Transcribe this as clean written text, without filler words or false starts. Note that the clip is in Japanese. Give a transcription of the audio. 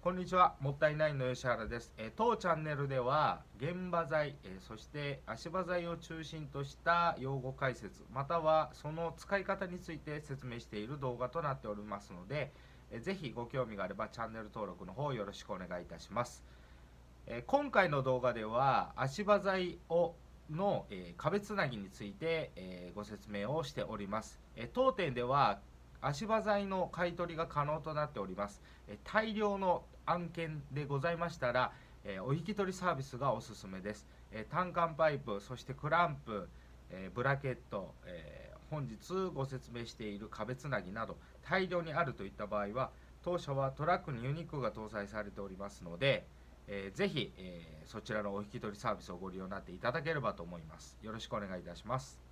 こんにちは、もったいないの吉原です。当チャンネルでは現場材、そして足場材を中心とした用語解説、またはその使い方について説明している動画となっておりますので、ぜひご興味があればチャンネル登録の方よろしくお願いいたします。今回の動画では足場材の壁つなぎについてご説明をしております。当店では足場材の買い取りが可能となっております。大量の案件でございましたら、お引き取りサービスがおすすめです。単管パイプ、そしてクランプ、ブラケット、本日ご説明している壁つなぎなど大量にあるといった場合は、当社はトラックにユニックが搭載されておりますので、ぜひ、そちらのお引き取りサービスをご利用になっていただければと思います。よろしくお願いいたします。